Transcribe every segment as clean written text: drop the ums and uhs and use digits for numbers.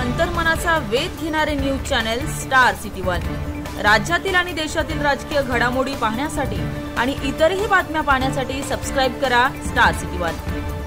अंतर्मनाचा वेध घेणारे news channel star city one. राज्यातील आणि देशातील राजकीय घडामोडी पाहण्यासाठी आणि इतरही बातम्या पाहण्यासाठी सबस्क्राइब करा स्टार सिटी वन।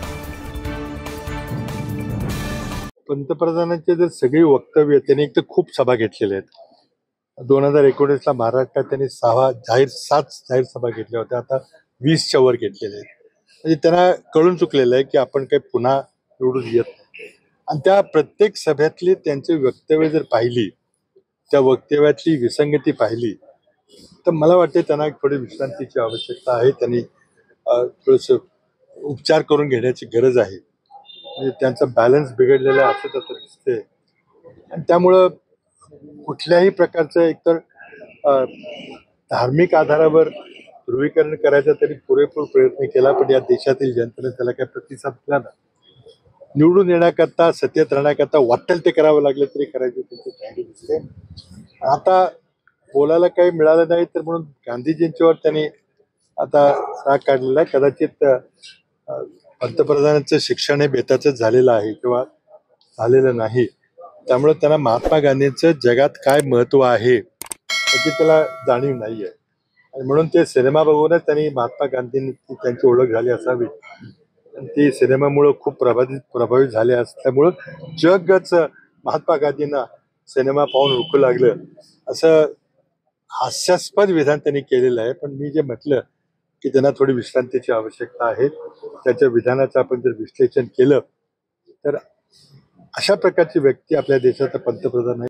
पंतप्रधानांचे जर सगळी वक्तव्य त्यांनी एक तर खूप सभा घेतलेल्या आहेत। 2019 ला महाराष्ट्रात त्यांनी 7 जाहीर सभा घेतल्या होत्या, आता 20च्या वर घेतलेल्या आहेत। म्हणजे त्यांना कळून चुकलेलं आहे की आपण काही पुन्हा निवडून येत नाही। आणि त्या प्रत्येक सभेतली त्यांची वक्तव्य जर पाहिली, त्या वक्तव्यातली विसंगती पाहिली, तर मला वाटते त्यांना थोडी विश्रांतीची आवश्यकता आहे। त्यांनी थोडंसं उपचार करून घेण्याची गरज आहे। म्हणजे त्यांचा बॅलन्स बिघडलेला आहे असं तसं दिसते। आणि त्यामुळं कुठल्याही प्रकारचं एकतर धार्मिक आधारावर ध्रुवीकरण करायचा तरी पुरेपूर प्रयत्न केला, पण या देशातील जनतेने त्याला काही प्रतिसाद दिला नाही। निवडून येण्याकरता, सत्तेत राहण्याकरता वाटेल ते करावं लागलं तरी करायचे त्यांची तयारी दिसते। आता बोलायला काही मिळालं नाही तर म्हणून गांधीजींच्यावर त्यांनी आता राग काढलेला आहे। कदाचित पंतप्रधानांचं शिक्षण हे बेताचंच झालेलं आहे किंवा झालेलं नाही, त्यामुळे त्यांना महात्मा गांधींचं जगात काय महत्व आहे याची त्याला जाणीव नाही आहे। आणि म्हणून ते सिनेमा बघूनच त्यांनी महात्मा गांधींची त्यांची ओळख झाली असावी। आणि ती सिनेमामुळे खूप प्रभावित झाले असल्यामुळं जगच महात्मा गांधींना सिनेमा पाहून ओळखू लागलं, असं हास्यास्पद विधान त्यांनी केलेलं आहे। पण मी जे म्हटलं की त्यांना थोडी विश्रांतीची आवश्यकता आहे, त्याच्या विधानाचं आपण जर विश्लेषण केलं तर अशा प्रकारची व्यक्ती आपल्या देशाचा पंतप्रधान आहे।